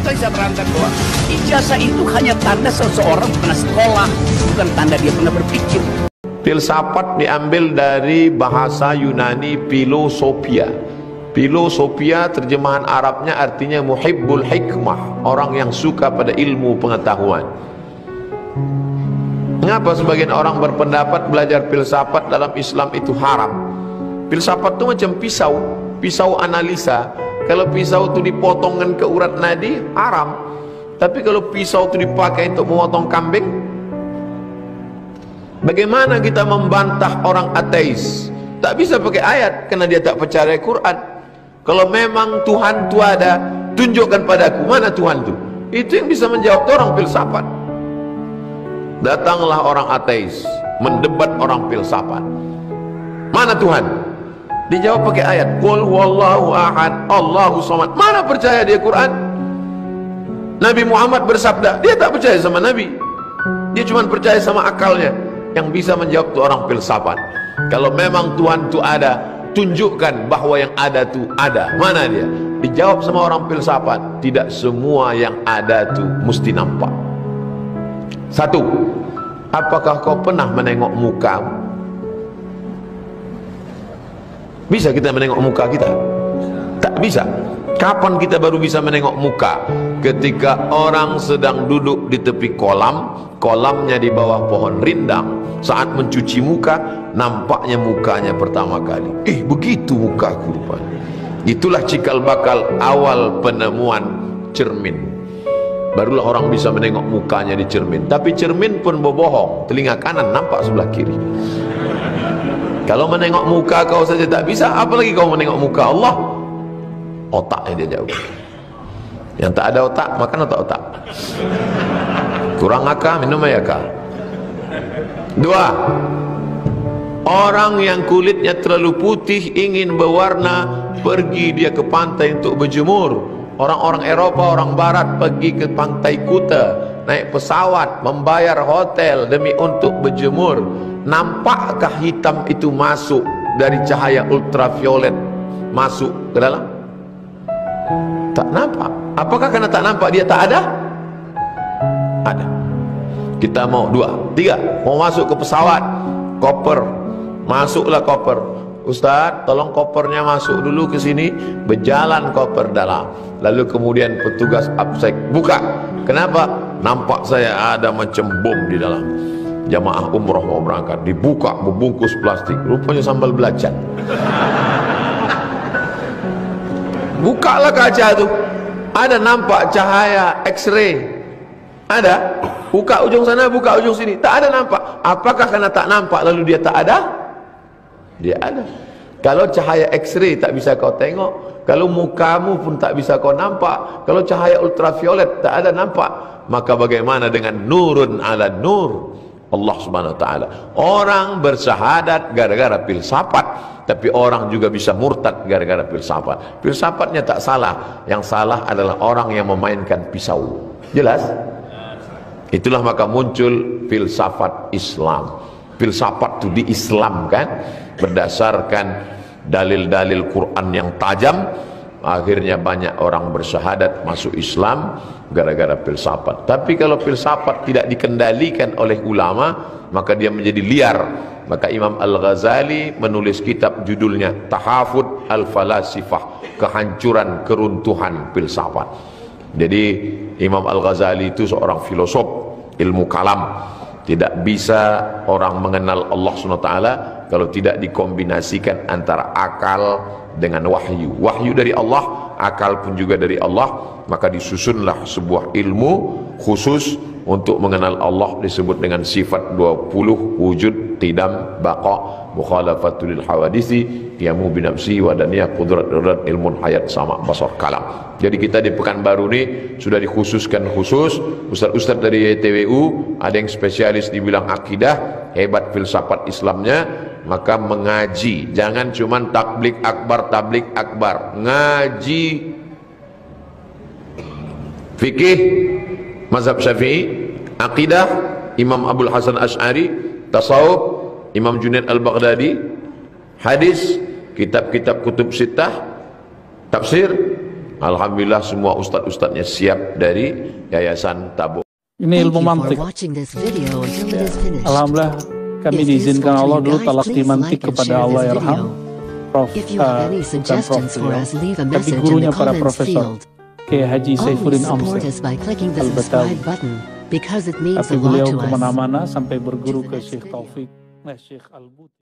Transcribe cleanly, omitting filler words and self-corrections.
kali saya terangkan bahwa ijazah itu hanya tanda seseorang pernah sekolah, bukan tanda dia pernah berpikir. Filsafat diambil dari bahasa Yunani filosofia. Filosofia terjemahan Arabnya artinya muhibbul hikmah, orang yang suka pada ilmu pengetahuan. Mengapa sebagian orang berpendapat belajar filsafat dalam Islam itu haram? Filsafat itu macam pisau analisa. Kalau pisau itu dipotongkan ke urat nadi, haram. Tapi kalau pisau itu dipakai untuk memotong kambing, bagaimana kita membantah orang ateis? Tak bisa pakai ayat karena dia tak percaya Quran. Kalau memang Tuhan itu ada, tunjukkan padaku mana Tuhan itu. Itu yang bisa menjawab orang filsafat. Datanglah orang ateis mendebat orang filsafat. Mana Tuhan? Dijawab pakai ayat. Qul huwallahu ahad, Allahu samad. Mana percaya dia Quran? Nabi Muhammad bersabda, dia tak percaya sama Nabi. Dia cuma percaya sama akalnya. Yang bisa menjawab itu orang filsafat. Kalau memang Tuhan itu ada, tunjukkan bahwa yang ada itu ada. Mana dia? Dijawab sama orang filsafat, tidak semua yang ada itu mesti nampak. Satu, apakah kau pernah menengok muka? Bisa kita menengok muka kita? Tak bisa. Kapan kita baru bisa menengok muka? Ketika orang sedang duduk di tepi kolam, kolamnya di bawah pohon rindang. Saat mencuci muka, nampaknya mukanya pertama kali. Begitu mukaku rupanya. Itulah cikal bakal awal penemuan cermin. Barulah orang bisa menengok mukanya di cermin. Tapi cermin pun berbohong. Telinga kanan nampak sebelah kiri. Kalau menengok muka kau saja tak bisa, apalagi kau menengok muka Allah. Otaknya dia jauh. Yang tak ada otak, makan otak-otak. Kurang akal, minum ayakal. Dua, orang yang kulitnya terlalu putih ingin berwarna, pergi dia ke pantai untuk berjemur. Orang-orang Eropa, orang Barat pergi ke pantai Kuta, naik pesawat, membayar hotel demi untuk berjemur. Nampakkah hitam itu masuk dari cahaya ultraviolet masuk ke dalam? Tak nampak. Apakah karena tak nampak dia tak ada? Ada. Kita mau dua, tiga, mau masuk ke pesawat, koper, masuklah koper. Ustaz, tolong kopernya masuk dulu ke sini, berjalan koper dalam. Lalu kemudian petugas absek buka. Kenapa? Nampak saya ada macam bom di dalam. Jamaah umroh mau berangkat, dibuka membungkus plastik, rupanya sambal belacan. Bukalah kaca itu, ada nampak cahaya X-ray. Ada, buka ujung sana, buka ujung sini, tak ada nampak. Apakah karena tak nampak lalu dia tak ada? Dia ada. Kalau cahaya X-ray tak bisa kau tengok, kalau mukamu pun tak bisa kau nampak, kalau cahaya ultraviolet tak ada nampak, maka bagaimana dengan nurun ala nur? Allah subhanahu wa ta'ala. Orang bersyahadat gara-gara filsafat, tapi orang juga bisa murtad gara-gara filsafat. Filsafatnya tak salah, yang salah adalah orang yang memainkan pisau. Jelas? Itulah maka muncul filsafat Islam. Filsafat itu diislamkan berdasarkan dalil-dalil Quran yang tajam. Akhirnya banyak orang bersyahadat masuk Islam gara-gara filsafat. Tapi kalau filsafat tidak dikendalikan oleh ulama, maka dia menjadi liar. Maka Imam Al-Ghazali menulis kitab judulnya Tahafud Al-Falasifah, kehancuran keruntuhan filsafat. Jadi Imam Al-Ghazali itu seorang filosof ilmu kalam. Tidak bisa orang mengenal Allah SWT kalau tidak dikombinasikan antara akal dengan wahyu. Wahyu dari Allah, akal pun juga dari Allah. Maka disusunlah sebuah ilmu khusus untuk mengenal Allah, disebut dengan sifat 20, wujud, qidam, baqa, mukhalafatul hawadisi, qiyamu binafsi, wadaniyah, qudrat, irat, ilmun, hayat, sama, basar, kalam. Jadi kita di Pekanbaru ini sudah dikhususkan khusus ustaz-ustaz dari YTWU, ada yang spesialis di bidang akidah, hebat filsafat Islamnya, maka mengaji. Jangan cuman tablik akbar, ngaji fikih mazhab Syafi'i, akidah Imam Abdul Hasan Asy'ari, tasawuf Imam Junaid Al-Baghdadi, hadis, kitab-kitab kutub sittah, tafsir, Alhamdulillah semua ustadz-ustadznya siap dari Yayasan Tabung. Ini ilmu mantik. Alhamdulillah kami diizinkan Allah dulu talaqi mantik kepada Allah yarham. Prof, bukan Prof tapi gurunya para profesor. Kayak Haji Saifuddin Amsar Al-Batawi. Tapi beliau kemana-mana sampai berguru ke Syekh Taufik, Syekh Al-Buti.